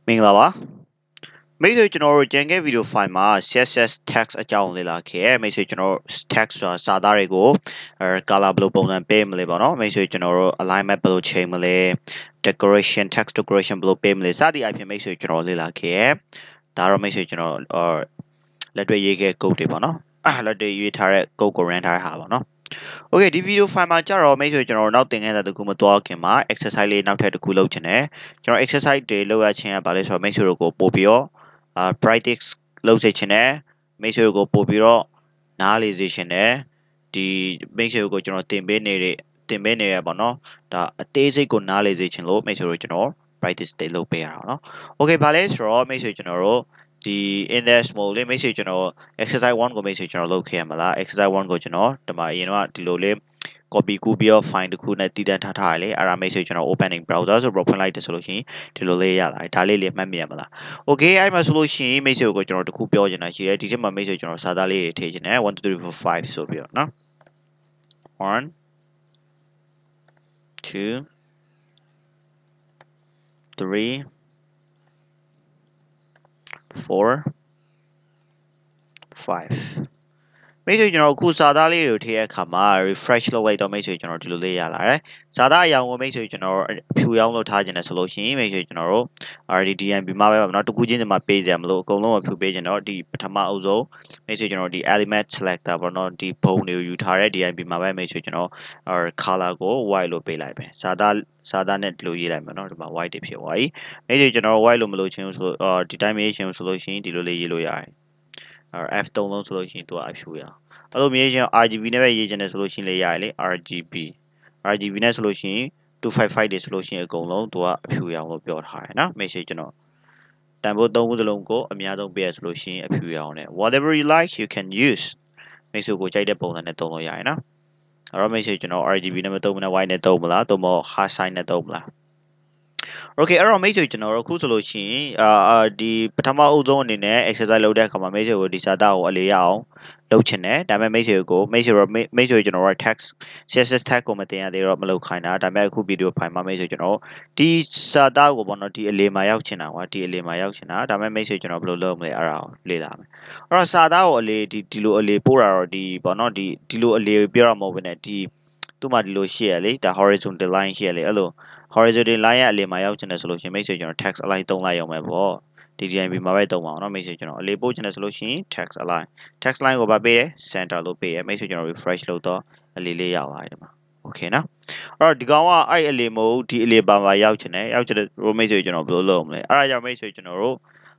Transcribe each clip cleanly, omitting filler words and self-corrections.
မင်္ဂလာပါမိတ်ဆွေကျွန်တော်တို့ကျန်ခဲ့ဗီဒီယိုဖိုင်မှာ CSS text အကြောင်းလေ့လာခဲ့မိတ်ဆွေကျွန်တော် text ဆိုတာစာသားတွေကို color ဘယ်လိုပုံစံပေးမလဲပေါ့နော်မိတ်ဆွေကျွန်တော်တို့ alignment ဘယ်လိုချိန်မလဲ decoration text decoration ဘယ်လိုပေးမလဲစသည်အပြင်မိတ်ဆွေကျွန်တော်လေ့လာခဲ့ဒါတော့မိတ်ဆွေကျွန်တော်လက်တွေ့ရေးခဲ့ code တွေပေါ့နော်လက်တွေ့ရေးထားတဲ့ code ကို run ထားတဲ့ဟာပေါ့နော်Okay ဒီ video file မှာကြတော့မိတ်ဆွေကျွန်တော်နောက်သင်ခန်းစာတစ်ခုမသွားခင်မှာ exercise လေးနောက်ထပ်တစ်ခုလုပ်ချင်တယ်ကျွန်တော် exercise တွေလုပ်ရခြင်းကဘာလဲဆိုတော့မိတ်ဆွေတို့ကိုပို့ပြီးတော့practice လုပ်စေချင်တယ်မိတ်ဆွေတို့ကိုပို့ပြီးတော့နားလေစေချင်တယ်ဒီမိတ်ဆွေတို့ကိုကျွန်တော်သင်ပေးနေတဲ့ပေါ့နော်ဒါအသေးစိတ်ကိုနားလေစေချင်လို့မိတ်ဆွေတို့ကျွန်တော် practice တွေလုပ်ပေးရတာเนาะ Okay ဘာလဲဆိုတော့မိတ်ဆွေကျွန်တော်တို့ဒီ index mode လေးမိတ်ဆွေကျွန်တော် exercise 1ကိုမိတ်ဆွေကျွန်တော်လုပ်ခဲ့ရမလား exercise 1ကိုကျွန်တော်ဒီမှာအရင်တော့ဒီလိုလေး copy ကူးပြီးတော့ file တစ်ခုနဲ့တည်တံ့ထားထားရလေအဲ့ဒါမိတ်ဆွေကျွန်တော် opening browser ဆိုတော့ဖွင့်လိုက်တယ်ဆိုလို့ရှိရင်ဒီလိုလေးရလာတယ်ဒါလေးမှတ်မိရမလား Okay အဲ့မှာဆိုလို့ရှိရင်မိတ်ဆွေကိုကျွန်တော်တစ်ခုပြောချင်တာရှိတယ်ဒီထဲမှာမိတ်ဆွေကျွန်တော်စာသားလေးတွေထည့်ချင်တယ်1 2 3 4 5ဆိုပြီးတော့เนาะ1 2 3 4 5မိတ်ဆွေကျွန်တော်အခုစာသားလေးတွေကိုထည့်ရအခါမှာ refresh လုပ်လိုက်တော့မိတ်ဆွေကျွန်တော်ဒီလိုလေးရလာတယ်စာသားအရောင်ကိုမိတ်ဆွေကျွန်တော်ဖြူရောင်းလို့ထားခြင်းနဲ့ဆိုလို့ရှိရင်မိတ်ဆွေကျွန်တော်တို့ RDDMB မှာပဲပါเนาะတခုချင်းဒီမှာပေးကြမလို့အကုန်လုံးကိုဖြူပေးခြင်းတော့ဒီပထမအုပ်ဆုံးမိတ်ဆွေကျွန်တော်ဒီ element selector ပေါ့เนาะဒီဘုံတွေကိုယူထားတဲ့ DMB မှာပဲမိတ်ဆွေကျွန်တော် color ကို white လို့ပေးလိုက်ပဲစာသားနဲ့ဒီလိုရေးလိုက်မယ်เนาะဒီမှာ white တွေဖြစ်သွားပြီမိတ်ဆွေကျွန်တော် white လို့မလို့ချင်းဆိုဒီတိုင်းရေးချင်းဆိုလို့ရှိရင်ဒီလိုလေးရေးလို့ရတယ်F3 လုံးဆိုလို့ရှိရင်သူကအဖြူရအောင်အဲ့လိုရေးချင် RGB နဲ့ပဲရေးချင်တယ်ဆိုလို့ရှိရင်လည်းရတယ်လေ RGB နဲ့ဆိုလို့ရှိရင်255တွေဆိုလို့ရှိရင်အကုန်လုံးသူကအဖြူရအောင်လို့ပြောထားတယ်နော် message ကျွန်တော်တန်ဖိုး3ခုစလုံးကိုအများဆုံးပေးရဆိုလို့ရှိရင်အဖြူရအောင်နဲ့ whatever you like you can use message ကိုကြိုက်တဲ့ပုံစံနဲ့သုံးလို့ရတယ်နော်အဲ့တော့ message ကျွန်တော် RGB နဲ့မသုံးဘူးနဲ့ white နဲ့သုံးမလားသို့မဟုတ် hard sign နဲ့သုံးမလားOkay အဲ့တော့မိတ်ဆွေကျွန်တော်တို့အခုဆိုလို့ရှိရင်ဒီပထမအုပ်ဆုံးအနေနဲ့ exercise လုပ်တဲ့အခါမှာမိတ်ဆွေကိုဒီစာသားကိုအလေးရအောင်လုပ်ချင်တယ်ဒါပေမဲ့မိတ်ဆွေကျွန်တော် text CSS tag ကိုမတင်ရသေးတော့မလုပ်ခိုင်းတာဒါပေမဲ့အခု video file မှာမိတ်ဆွေကျွန်တော်ဒီစာသားကိုပေါ့နော်ဒီအလေးမှာရောက်ချင်တာကွာဒီအလေးမှာရောက်ချင်တာဒါပေမဲ့မိတ်ဆွေကျွန်တော်ဘယ်လိုလုပ်မလဲအဲ့ဒါကိုလေ့လာမယ်အဲ့တော့စာသားကိုအလေးဒီလိုအလေးပို့တာတော့ဒီပေါ့နော်ဒီလိုအလေးပြောရမှာမဟုတ်ဘဲနဲ့ဒီသူ့မှာဒီလိုရှိရလေဒါ horizontal line ရှိရလေအဲ့လိုhorizontal line ရဲ့အလယ်မှာရောက်ချင်တယ်ဆိုလို့ရှိရင်မိတ်ဆွေကျွန်တော် text align သုံးလိုက်ရုံပဲပေါ့ DDMB မှာပဲသုံးပါအောင်เนาะမိတ်ဆွေကျွန်တော်အလေးပို့ချင်တယ်ဆိုလို့ရှိရင် text line ကိုဗာပေးတယ် center လို့ပေးရမိတ်ဆွေကျွန်တော် refresh လုပ်တော့အလေးလေးရောက်လာတယ်ဒီမှာ okay နော်အဲ့တော့ဒီကောင်ကအဲ့အလေးမဟုတ်ဒီအလေးပါမှာရောက်ချင်တယ်မိတ်ဆွေကျွန်တော်ဘယ်လိုလုပ်မလဲအဲ့ဒါကြောင့်မိတ်ဆွေကျွန်တော်တို့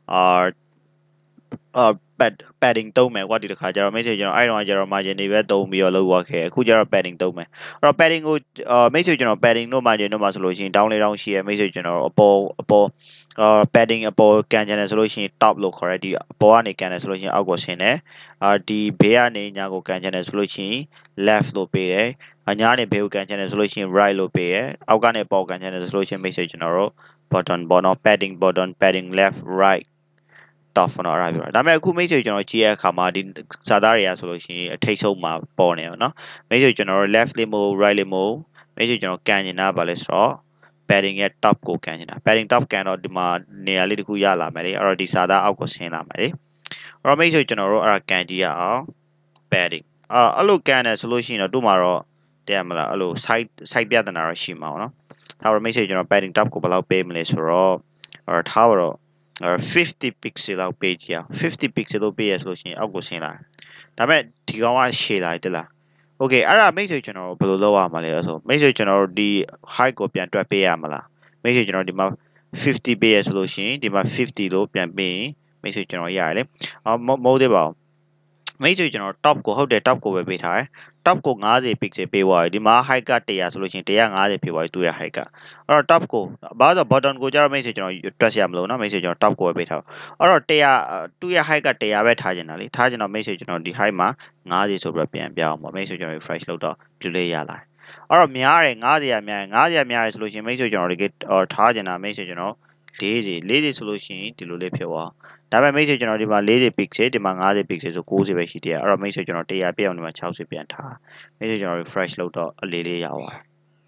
padding သုံးမယ်ကွာဒီတစ်ခါကျတော့မိတ်ဆွေကျွန်တော်အဲ့တော့ကျတော့ margin တွေပဲသုံးပြီးတော့လုပ်ရခဲ့အခုကျတော့ padding သုံးမယ်အဲ့တော့ padding ကိုမိတ်ဆွေကျွန်တော် padding တို့ margin တို့မှာဆိုလို့ရှိရင် down လေး down ရှိရမိတ်ဆွေကျွန်တော်အပေါ်padding အပေါ်ကန်ချင်တယ်ဆိုလို့ရှိရင် top လို့ခေါ်ရဲဒီအပေါ်ကနေကန်တယ်ဆိုလို့ရှိရင်အောက်ကိုဆင်းတယ်ဒီဘေးကနေညာကိုကန်ချင်တယ်ဆိုလို့ရှိရင် left လို့ပေးတယ်ညာကနေဘေးကိုကန်ချင်တယ်ဆိုလို့ရှိရင် right လို့ပေးရအောက်ကနေပေါ်ကန်ချင်တယ်ဆိုလို့ရှိရင်မိတ်ဆွေကျွန်တော်တို့ button padding left right top နော်အဲ့ဒါပြောတာဒါပေမဲ့အခုမိတ်ဆွေကျွန်တော်ကြည့်ရတဲ့အခါမှာဒီစာသားတွေကဆိုလို့ရှိရင်အထိတ်ဆုံးမှာပေါ်နေရောနော်မိတ်ဆွေကျွန်တော်တို့ left လေးမဟုတ် right လေးမဟုတ်မိတ်ဆွေကျွန်တော်ကန်နေတာပါလဲဆိုတော့ padding ရဲ့ top ကိုကန်နေတာ padding top ကန်တော့ဒီမှာနေရာလေးတစ်ခုရလာမယ်လေအဲ့တော့ဒီစာသားအောက်ကိုဆင်းလာမယ်လေအဲ့တော့မိတ်ဆွေကျွန်တော်တို့အဲ့ဒါကန်ကြည့်ရအောင် padding အဲ့လိုကန်တယ်ဆိုလို့ရှိရင်တော့တို့မှာတော့တဲ့မလားအဲ့လို site ပြဿနာတော့ရှိမှာပေါ့နော်ဒါပေမဲ့မိတ်ဆွေကျွန်တော် padding top ကိုဘယ်လောက်ပေးမလဲဆိုတော့ထားပါတော့50 pixel လောက်ပေးကြည့်အောင်50 pixel လို့ပေးရဆိုလို့ရှိရင်အောက်ကိုဆင်းလာဒါပေမဲ့ဒီကောင်ကရှည်လာတယ်လား Okay အဲ့ဒါမိတ်ဆွေကျွန်တော်ဘယ်လိုလုပ်ရမှာလဲဆိုမိတ်ဆွေကျွန်တော်တို့ဒီ height ကိုပြန်တွက်ပေးရမလားမိတ်ဆွေကျွန်တော်ဒီမှာ50ပေးရဆိုလို့ရှိရင်ဒီမှာ50လို့ပြန်ပေးရင်မိတ်ဆွေကျွန်တော်ရတယ်လေမဟုတ်သေးပါဘူးမိတ်ဆွေကျွန်တော် top ကိုဟုတ်တယ် top ကိုပဲပေးထားတယ် top ကို50 pixel ပေးသွားပြီဒီမှာ height က100ဆိုလို့ရှိရင်150ဖြစ်သွားပြီသူရဲ့ height ကအဲ့တော့ top ကိုဘာလို့ button ကိုကျတော့မိတ်ဆွေကျွန်တော်တွက်ရမလို့เนาะမိတ်ဆွေကျွန်တော် top ကိုပဲပေးထားအဲ့တော့100သူ့ရဲ့ height က100ပဲထားချင်တာလေထားချင်တော့မိတ်ဆွေကျွန်တော်ဒီ height မှာ50ဆိုပြီးပြန်ပြအောင်ပေါ့မိတ်ဆွေကျွန်တော် refresh လုပ်တော့ဒီလေးရလာအဲ့တော့များတယ်50ရများတယ်ဆိုလို့ရှိရင်မိတ်ဆွေကျွန်တော်ဒီထားချင်တာမိတ်ဆွေကျွန်တော်40ဆိုလို့ရှိရင်ဒီလိုလေးဖြစ်သွားဒါပေမဲ့မိတ်ဆွေကျွန်တော်ဒီမှာ40 pixel ဒီမှာ50 pixel ဆို90ပဲရှိသေးတယ်အဲ့တော့မိတ်ဆွေကျွန်တော်100ပြည့်အောင်ဒီမှာ60ပြန်ထားမိတ်ဆွေကျွန်တော် refresh လုပ်တော့အလေးလေးရောက်သွား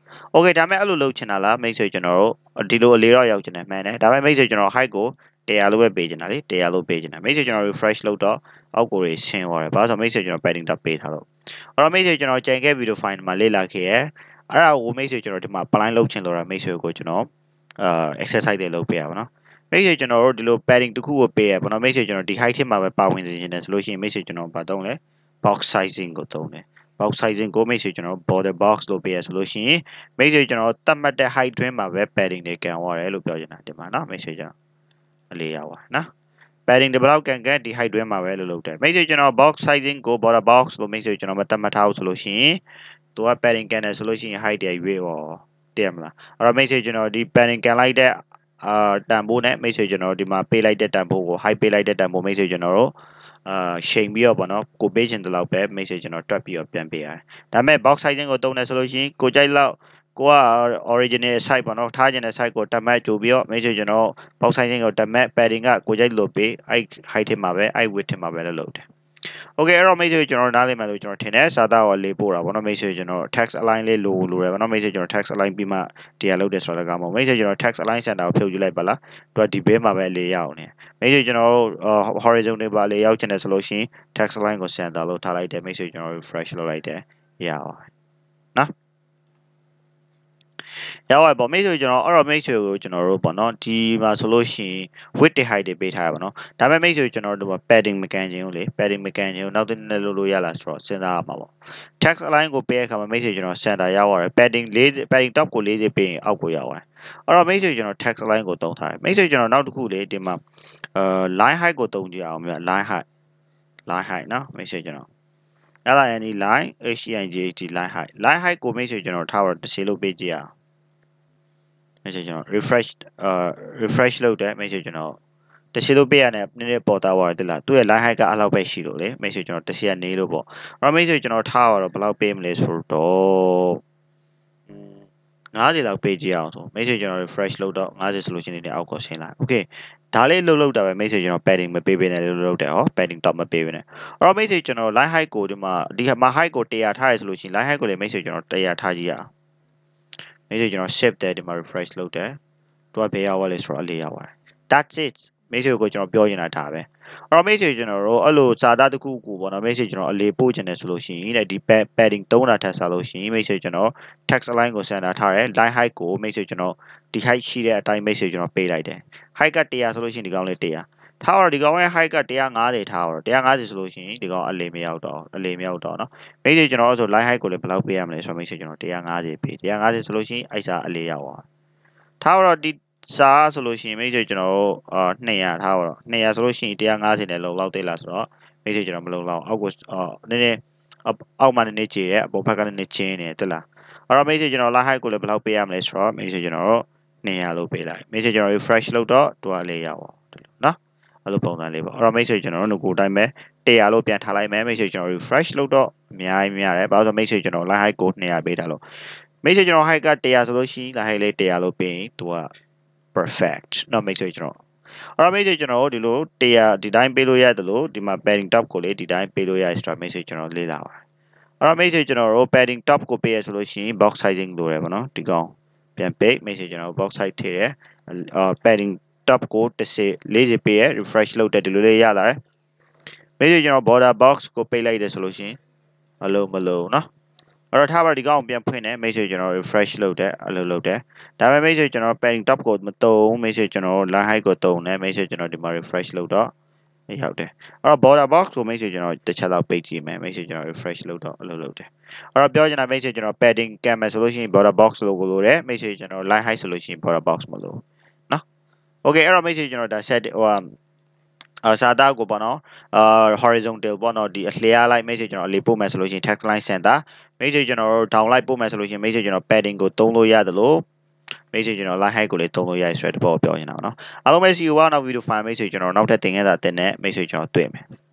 Okay ဒါပေမဲ့အဲ့လိုလုပ်ချင်တာလားမိတ်ဆွေကျွန်တော်တို့ဒီလိုအလေးတော့ရောက်ချင်တယ်မှန်တယ်ဒါပေမဲ့မိတ်ဆွေကျွန်တော် height ကို100လို့ပဲပေးချင်တာလေ100လို့ပေးချင်တာမိတ်ဆွေကျွန်တော် refresh လုပ်တော့အောက်ကိုတွေဆင်းသွားတယ်ဘာလို့ဆိုမိတ်ဆွေကျွန်တော် padding tab ပေးထားလို့အဲ့တော့မိတ်ဆွေကျွန်တော်ကြံခဲ့ပြီးတော့ file မှာလေ့လာခဲ့ရအဲ့ဒါကိုမိတ်ဆွေကျွန်တော်ဒီမှာ apply လုပ်ချင်လို့ရမိတ်ဆွေကိုကျွန်တော်exercise တွေလုပ်ပေးရပါတော့မိတ်ဆွေကျွန်တော်တို့ဒီလို padding တစ်ခုကိုပေးရပါတော့မိတ်ဆွေကျွန်တော်ဒီ height ထက်မှာပဲပါဝင်နေတယ်ဆိုလို့ရှိရင်မိတ်ဆွေကျွန်တော်ဘာသုံးလဲ box sizing ကိုသုံးတယ် box sizing ကိုမိတ်ဆွေကျွန်တော် border box လို့ပေးရဆိုလို့ရှိရင်မိတ်ဆွေကျွန်တော်သတ်မှတ်တဲ့ height တွင်းမှာပဲ padding တွေကန်သွားတယ်လို့ပြောချင်တာဒီမှာเนาะမိတ်ဆွေကျွန်တော်အလေးရပါနော် padding ဒီဘလောက်ကန်ကန်ဒီ height တွင်းမှာပဲလို့လုပ်တယ်မိတ်ဆွေကျွန်တော် box sizing ကို border box လို့မိတ်ဆွေကျွန်တော်မသတ်မှတ်ထားဘူးဆိုလို့ရှိရင်သူက padding ကန်တယ်ဆိုလို့ရှိရင် height တွေရွေးရောတည်မလားအဲ့တော့မိတ်ဆွေကျွန်တော်ဒီ padding ကန်လိုက်တဲ့တန်ဖိုးနဲ့မိတ်ဆွေကျွန်တော်ဒီမှာပေးလိုက်တဲ့တန်ဖိုးကို height ပေးလိုက်တဲ့တန်ဖိုးမိတ်ဆွေကျွန်တော်တို့ရှိန်ပြီးတော့ပေါ့နော်ကိုပေးချင်တဲ့လောက်ပဲမိတ်ဆွေကျွန်တော်တွက်ပြီးတော့ပြန်ပေးရတယ်ဒါပေမဲ့ box sizing ကိုတုံးတယ်ဆိုလို့ရှိရင်ကိုကြိုက်လောက်ကိုက original site ပေါ့နော်ထားခြင်းတဲ့ site ကိုတမတ်ကြိုပြီးတော့မိတ်ဆွေကျွန်တော် box sizing ကိုတမတ် padding ကကိုကြိုက်လို့ပေးအဲ့ height ထင်မှာပဲအဲ့ width ထင်မှာပဲလို့လုပ်တယ်Okay အဲ့တော့မိတ်ဆွေကျွန်တော်နားလည်မှလို့ကျွန်တော်ထင်တယ်စာသားကိုလေးပို့တာပေါ့နော်မိတ်ဆွေကျွန်တော် text align လေးလိုတယ်ပေါ့နော်မိတ်ဆွေကျွန်တော် text align ပြီးမှတရားလုပ်တယ်ဆိုတော့ကမှမိတ်ဆွေကျွန်တော် text align center ကိုဖြုတ်ယူလိုက်ပါလားသူကဒီဘေးမှာပဲလေးရအောင်နေမိတ်ဆွေကျွန်တော်တို့ horizontal ပါလေးရောက်ချင်တယ်ဆိုလို့ရှိရင် text align ကို center လို့ထားလိုက်တယ်မိတ်ဆွေကျွန်တော် refresh လုပ်လိုက်တယ်ရအောင်နော်ရောက်ပါပေါ့မိတ်ဆွေကျွန်တော်အဲ့တော့မိတ်ဆွေကိုကျွန်တော်တို့ပေါ့နော်ဒီမှာဆိုလို့ရှိရင် width တွေ height တွေပေးထားရပါတော့ဒါပေမဲ့မိတ်ဆွေကျွန်တော်တို့က padding မကန်ခြင်းဘူးလေ padding မကန်ခြင်းဘူးနောက်တစ်နေ့လို့ရလားဆိုတော့စဉ်းစားရမှာပေါ့ text align ကိုပေးရခါမှာမိတ်ဆွေကျွန်တော် center ရောက်ရတယ် padding top ကို40ပေးရင်အောက်ကိုရောက်ရတယ်အဲ့တော့မိတ်ဆွေကျွန်တော် text align ကိုသုံးထားတယ်မိတ်ဆွေကျွန်တော်နောက်တစ်ခုလေဒီမှာline height ကိုသုံးကြည့်အောင်မြတ် line height နော်မိတ်ဆွေကျွန်တော် line line HEIGHT line height ကိုမိတ်ဆွေကျွန်တော်ထားတော့တစ်စီလို့ပေးကြည့်အောင်မိတ်ဆွေကျွန်တော် refresh လုပ်တယ်မိတ်ဆွေကျွန်တော်တရှိလို့ပေးရတဲ့နည်းနည်းပေါ်သားသွားတယ်လားသူ့ရဲ့ line height ကအဲ့လောက်ပဲရှိလို့လေမိတ်ဆွေကျွန်တော်တရှိကနေလို့ပေါ့အဲ့တော့မိတ်ဆွေကျွန်တော်ထားတော့ဘယ်လောက်ပေးမလဲဆိုတော့90လောက်ပေးကြည့်အောင်ဆိုမိတ်ဆွေကျွန်တော် refresh လုပ်တော့90 ဆိုလို့ရှိရင်အောက်ကိုဆင်းလာ okay ဒါလေးလှုပ်တာပဲမိတ်ဆွေကျွန်တော် padding မပေးပေးနဲ့လို့လုပ်တယ်ဟော padding top မပေးပေးနဲ့အဲ့တော့မိတ်ဆွေကျွန်တော် line height ကိုဒီမှာheight ကို100ထားရဆိုလို့ရှိရင် line height ကိုလည်းမိတ်ဆွေကျွန်တော်100ထားကြည့်ရအောင်မိတ်ဆွေကျွန်တော် shift တယ်ဒီမှာ refresh လုပ်တယ်သူကဘယ်ရောက်သွားလဲဆိုတော့အလေးရောက်သွားတယ် that's it မိတ်ဆွေကိုကျွန်တော်ပြောချင်တာဒါပဲအဲ့တော့မိတ်ဆွေကျွန်တော်တို့အဲ့လိုစာသားတစ်ခုကိုပေါ့နော်မိတ်ဆွေကျွန်တော်အလေးပို့ချင်တယ်ဆိုလို့ရှိရင်တဲ့ဒီ padding သုံးတာထပ်စားလို့ရှိရင်မိတ်ဆွေကျွန်တော် text align ကို center ထားတယ် line height ကိုမိတ်ဆွေကျွန်တော်ဒီ height ရှိတဲ့အတိုင်းမိတ်ဆွေကျွန်တော်ပေးလိုက်တယ် height က100ဆိုလို့ရှိရင်ဒီကောင်လေး100ထားတော့ဒီကောင်ရဲ့ height က150ထားတော့150ဆိုလို့ရှိရင်ဒီကောင်အလေးမရောက်တော့နော်မိတ်ဆွေကျွန်တော်ဆို line height ကိုလည်းဘယ်လောက်ပေးရမလဲဆိုတော့မိတ်ဆွေကျွန်တော်150ပေး150ဆိုလို့ရှိရင်အဲ့စာအလေးရောက်သွားထားတော့ဒီစာဆိုလို့ရှိရင်မိတ်ဆွေကျွန်တော်တို့200ထားတော့200ဆိုလို့ရှိရင်150နဲ့လုံလောက်သေးလားဆိုတော့မိတ်ဆွေကျွန်တော်မလုံလောက်အောက်ကိုနည်းနည်းအောက်မှာနည်းနည်းကျေတယ်အပေါ်ဘက်ကနည်းနည်းချင်းနေတယ်လားအဲ့တော့မိတ်ဆွေကျွန်တော် line height ကိုလည်းဘယ်လောက်ပေးရမလဲဆိုတော့မိတ်ဆွေကျွန်တော်တို့200လို့ပေးလိုက်မိတ်ဆွေကျွန်တော် refresh လုပ်တော့သူကလေးရောက်အောင်နော်အဲ့လိုပုံစံလေးပေါ့အဲ့တော့မိတ်ဆွေကျွန်တော်တို့ကိုတိုင်းပဲ100လို့ပြန်ထားလိုက်မယ်မိတ်ဆွေကျွန်တော် refresh လုပ်တော့အများကြီးများတယ်ဘာလို့ဆိုမိတ်ဆွေကျွန်တော် line height ကို200ပေးထားလို့မိတ်ဆွေကျွန်တော် height က100ဆိုလို့ရှိရင် line height လေး100လို့ပေးရင်သူကperfect နော်မိတ်ဆွေကျွန်တော်အဲ့တော့မိတ်ဆွေကျွန်တော်တို့ဒီလို100ဒီတိုင်းပေးလို့ရတယ်လို့ဒီမှာ padding top ကိုလေဒီတိုင်းပေးလို့ရဆိုတော့မိတ်ဆွေကျွန်တော်လေ့လာပါတယ်အဲ့တော့မိတ်ဆွေကျွန်တော်တို့ padding top ကိုပေးရဆိုလို့ရှိရင် box sizing လိုတယ်ပေါ့နော်ဒီကောင်ပြန်ပေးမိတ်ဆွေကျွန်တော် box size ထည့်တယ်padding top ကို40ပေးရ refresh လုပ်တယ်ဒီလိုလေးရလာတယ်မိတ်ဆွေကျွန်တော် border box ကိုပေးလိုက်တယ်ဆိုလို့ရှိရင်မလုံးနော်အဲ့တော့ထားပါဒီကောင်ပြန်ဖွင့်တယ်မိတ်ဆွေကျွန်တော် refresh လုပ်တယ်အဲ့လိုလုပ်တယ်ဒါပေမဲ့မိတ်ဆွေကျွန်တော် padding top ကိုမတုံးမိတ်ဆွေကျွန်တော် line height ကိုတုံးတယ်မိတ်ဆွေကျွန်တော်ဒီမှာ refresh လုပ်တော့ရောက်တယ်အဲ့တော့ border box ကိုမိတ်ဆွေကျွန်တော်တစ်ချက်လောက်ပိတ်ကြည့်မယ်မိတ်ဆွေကျွန်တော် refresh လုပ်တော့အဲ့လိုလုပ်တယ်အဲ့တော့ပြောချင်တာမိတ်ဆွေကျွန်တော် padding ကင်မယ်ဆိုလို့ရှိရင် border box လို့ကိုလိုတယ်မိတ်ဆွေကျွန်တော် line height ဆိုလို့ရှိရင် border box မလို့နော် okay အဲ့တော့မိတ်ဆွေကျွန်တော်ဒါ set စာသားကိုပေါ့နော်horizontal ပေါ့နော်ဒီအလျားလိုက်မိတ်ဆွေကျွန်တော်အလေးပို့မယ်ဆိုလို့ရှိရင် text line center မိတ်ဆွေကျွန်တော် down လိုက်ပို့မယ်ဆိုလို့ရှိရင်မိတ်ဆွေကျွန်တော် padding ကိုသုံးလို့ရတယ်လို့မိတ်ဆွေကျွန်တော် line height ကိုလည်းသုံးလို့ရတဲ့ဆိုတဲ့ဘောပြောနေတာပေါ့နော်အားလုံးပဲ see you နောက် video file မိတ်ဆွေကျွန်တော်နောက်ထပ်သင်ခဲ့တာတင်တဲ့မိတ်ဆွေကျွန်တော်တွေ့မယ်